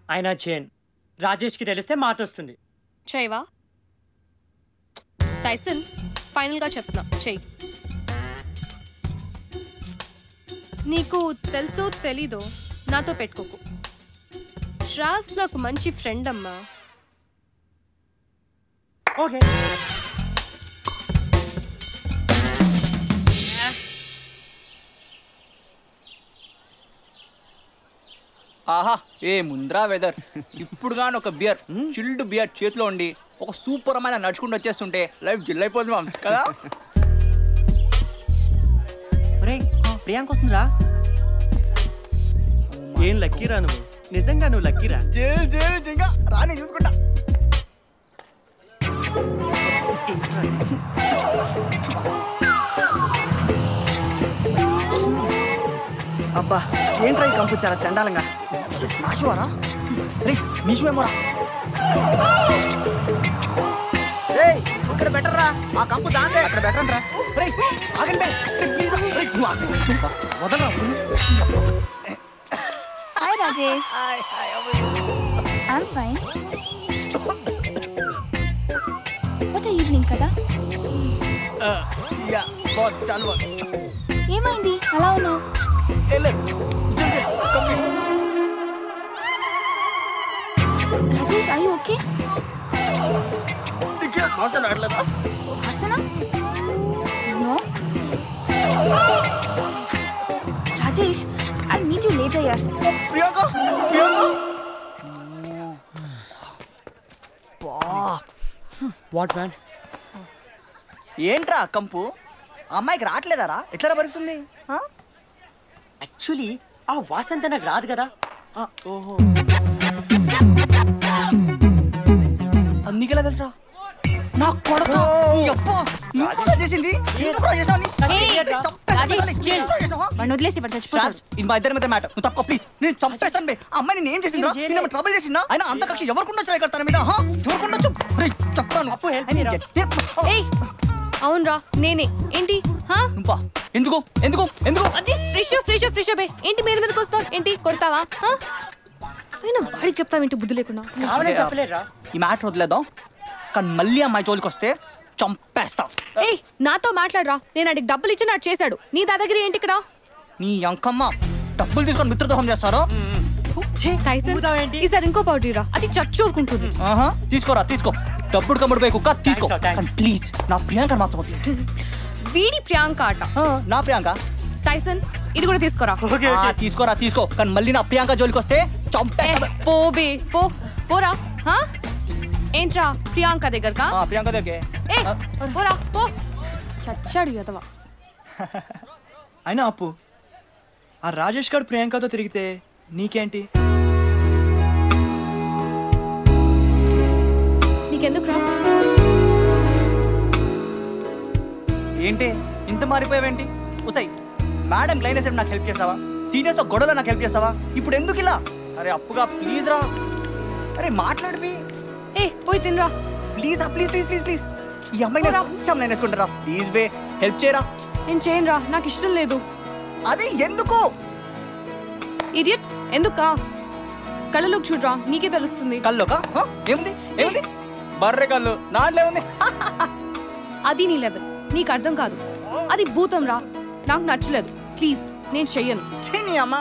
అయినా చేయను. రాజేష్కి తెలిస్తే మాట వస్తుంది. చేయవా? టైసన్ ఫైనల్గా చెప్తున్నా, చెయ్యి. నీకు తెలుసో తెలీదో నాతో పెట్టుకోకు. శ్రావ్స్ నాకు మంచి ఫ్రెండ్ అమ్మా. ఓకే. ఆహా ఏ ముంద్రా వెదర్. ఇప్పుడు కానీ ఒక బియర్, చిల్డ్ బియర్ చేతిలో ఉండి ఒక సూపర్ అమ్మాయి నడుచుకుంటూ వచ్చేస్తుంటే లైఫ్ జిల్ అయిపోతుంది మామ్స్ కదా. ప్రియాంక వస్తుందిరా. ఏం లక్కీరా నువ్వు, నిజంగా నువ్వు లక్కీరా. జైలు జైలు జింగా రాని చూసుకుంటా. అబ్బా ఏంట్రా ఈ కంపు చాలా చండాలంగా. నా షూరా రే, నీ షూ ఏమోరా. ఇక్కడ బెటర్ రా, ఆ కంపు దాంట్లో అక్కడ బెటర్ రా. రే ఆగండి ప్లీజ్, వదలరా. Hi Rajesh. I'm fine. What evening కదా. చాలు. ఏమైంది అలా ఉన్నావు? Rajesh, are you okay? No. Rajesh, I'll meet you later yaar. Priyanka. What man? ఏంట్రా కంపు? అమ్మాయికి రావట్లేదారా? ఎట్లా భరిస్తుంది? యాక్చువల్లీ ఆ వాసంత నాకు రాదు కదా. ఓహో, అందుకేలా తెలుసా? నా కొడుకు చేసింది. ఇది మా ఇద్దరి మధ్య మ్యాటర్. నువ్వు తక్కువ ప్లీజ్. నేను చంపేస్తాను బే. అమ్మాయి నేను ఏం చేసిందా? నేను ట్రబుల్ చేసిందా? అయినా అంత కక్ష ఎవరికి ఉండొచ్చు ఇక్కడ తన మీద? ఎవరికి చెప్తాను. అవునరా నేనే. ఏంటి ఎందుకు ఎందుకు ఎందుకు అది ఫ్రెష్ బే. ఏంటి మీద మీదకి వస్తావు? ఏంటి కొడతావా? నేను వాడికి చెప్తావేంటి బుద్ధి లేకుండా? చెప్పలేరా? ఈ మ్యాటర్ వదిలేద్దాం, కానీ మళ్ళీ అమ్మాయి జోలికి వస్తే చంపేస్తావు. ఏయ్ నాతో మాట్లాడరా. నేను అడిగి డబ్బులు ఇచ్చి నాకు చేశాడు. నీ దాదాగిరి ఏంటి ఇక్కడ? నీ అంకమ్మ డబ్బులు తీసుకొని మిత్రదోహం చేస్తారో. టైసన్ ఈసారి ఇంకో పౌడర్ రా, అది చచ్చూరుకుంటుంది. తీసుకోరా తీసుకో. డబ్బుడు కమ్ముడు పోయి కుక్క తీసుకో. ప్లీజ్ నా ప్రియాంక మాత్రం వీడి ప్రియాంక ఆట. నా ప్రియాంక. టైసన్ ఇది కూడా తీసుకోరా. తీసుకోరా తీసుకో, కానీ మళ్ళీ నా ప్రియాంక జోలికి వస్తే చంపేస్తా. పోబే పోరా. ఏంట్రా ప్రియాంక దగ్గరకా? ప్రియాంక దగ్గర పోరా పో. చచ్చాడు యదవ. అయినా అప్పు, ఆ రాజేష్ గారు ప్రియాంకతో తిరిగితే నీకేంటి? నీకెందుకు రా? ఏంటి ఇంత మారిపోయావేంటి? ఉసై మేడం క్లైన్ వేసేపు నాకు హెల్ప్ చేస్తావా? సీనియర్స్ తో గొడవలో నాకు హెల్ప్ చేస్తావా? ఇప్పుడు ఎందుకు ఇలా? అరే అప్పుగా ప్లీజ్ రా. అరే మాట్లాడి పోయి తినరా please. Please please please please. ఈ అమ్మాయి కొంచెం లైన్ వేసుకుంటారా ప్లీజ్ బే. హెల్ప్ చేయరా. నేను చేయను రా, నాకు ఇష్టం లేదు. అది ఎందుకు? ఇడియట్. ఎందుకా? కళ్ళలోకి చూడరా, నీకే తెలుస్తుంది. కళ్ళోకా? ఏముంది ఏముంది? బర్రె కళ్ళు నాట్లో ఉంది. అది నీ లెవెల్, నీకు అర్థం కాదు. అది భూతం రా, నాకు నచ్చలేదు. ప్లీజ్ నేను చెయ్యను. అమ్మ